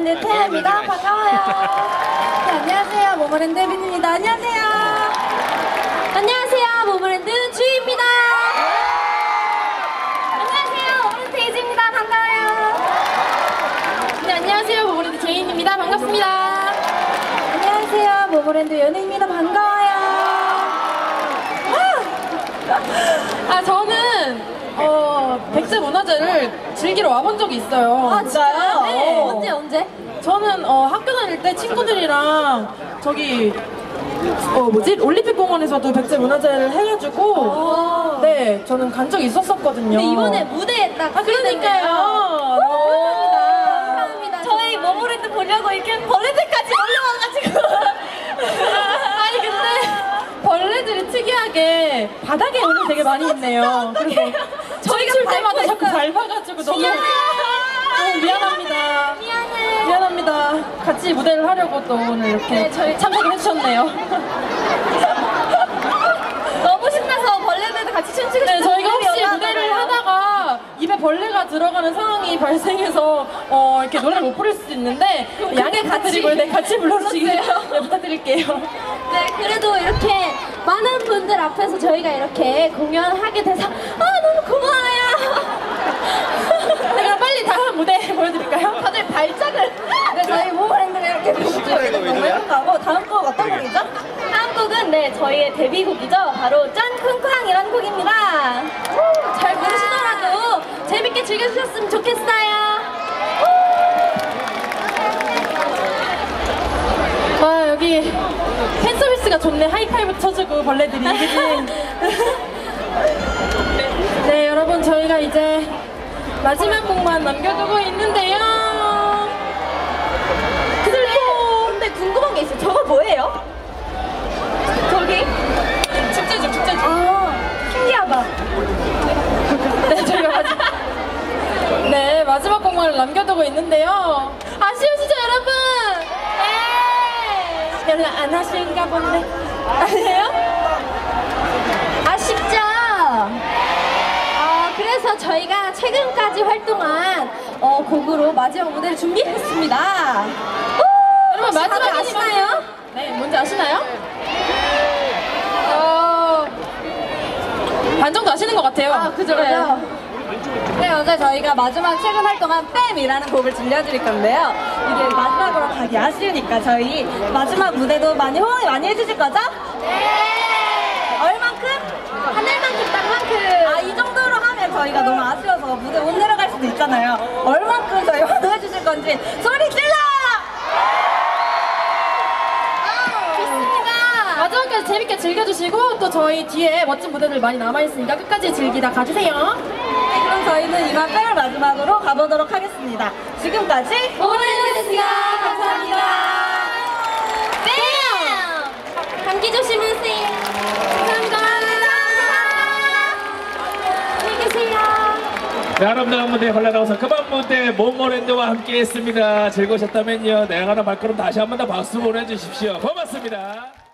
모모랜드 태아입니다. 반가워요. 네, 안녕하세요. 모모랜드 혜빈입니다. 안녕하세요. 안녕하세요. 모모랜드 주희입니다. 안녕하세요. 모모랜드 이지입니다. 반가워요. 네, 안녕하세요. 모모랜드 제인입니다. 반갑습니다. 안녕하세요. 모모랜드 연우입니다. 반가워요. 저는 백제 문화제를 즐기러 와본 적이 있어요. 아, 진짜요? 네. 언제? 저는 학교 다닐 때 친구들이랑 저기 올림픽 공원에서도 백제 문화제를 해가지고 네, 저는 간 적이 있었거든요. 근데 이번에 무대에 딱 그러니까요. 감사합니다. 저희 모모랜드 보려고 이렇게 벌레들까지 올라와가지고 아니 근데 벌레들이 특이하게 바닥에 오늘 되게 많이 있네요. 그래서 저희가 출 때마다 자꾸 밟아가지고 너무 미안합니다. 미안합니다. 같이 무대를 하려고 또 오늘 이렇게 참석을 해주셨네요. 너무 신나서 벌레들도 같이 춤추고 네, 싶은 저희가 혹시 분들이 무대를 올라왔잖아요. 하다가 입에 벌레가 들어가는 상황이 발생해서 이렇게 노래를 못 부를 수도 있는데 양해 부탁드리고요. 네, 같이 불러주시길 네, 부탁드릴게요. 네, 그래도 이렇게 많은 분들 앞에서 저희가 이렇게 공연하게 돼서 너무 고마워요. 네, 그럼 빨리 다음 무대 보여드릴까요? 다들 발작을. 네, 저희 모모랜드가 이렇게 공연을 하고 다음 곡 어떤 곡이죠? 다음 곡은 네, 저희의 데뷔곡이죠. 바로 짠 쿵쾅이라는 곡입니다. 잘 모르시더라도 재밌게 즐겨주셨으면 좋겠어요. 와, 여기 팬 서비스가 좋네. 하이파이브 쳐주고 벌레들이. 그치? 네, 여러분 저희가 이제 마지막 곡만 남겨두고 있는데요. 근데 궁금한 게 있어요. 저거 뭐예요? 저기? 축제죠, 축제죠. 신기하다. 네, 저희가 마지막 곡만 남겨두고 있는데요. 아쉬우시죠, 여러분? 네. 연락 안 하실까 본데. 아니에요? 아쉽죠? 그래서 저희가 최근까지 활동한 곡으로 마지막 무대를 준비했습니다. 여러분 마지막 다들 아시나요? 네, 뭔지 아시나요? 반 정도 아시는 것 같아요. 그죠. 네, 어제 저희가 마지막 최근 활동한 뺨이라는 곡을 들려드릴 건데요. 이게 마지막으로 가기 아쉬우니까 저희 마지막 무대도 많이 호응을 많이 해주실 거죠? 네! 얼만큼? 하늘만큼 땅만큼! 이 정도로 하면 저희가 너무 아쉬워서 무대 못 내려갈 수도 있잖아요. 얼만큼 저희 호응해 주실 건지 소리 질러! 좋습니다! 마지막까지 재밌게 즐겨주시고 또 저희 뒤에 멋진 무대들 많이 남아있으니까 끝까지 즐기다 가주세요. 네, 그럼 저희는 이만 뺨을 마지막으로 가보도록 하겠습니다. 지금까지 모모랜드였습니다. 감사합니다. 뺨! 감기 조심하세요. 감사합니다. 안녕히 계세요. 네, 아름다운 무대 흘러나와서 그만 무대 모모랜드와 함께 했습니다. 즐거우셨다면요, 내가는 발걸음 다시 한 번 더 박수 보내주십시오. 고맙습니다.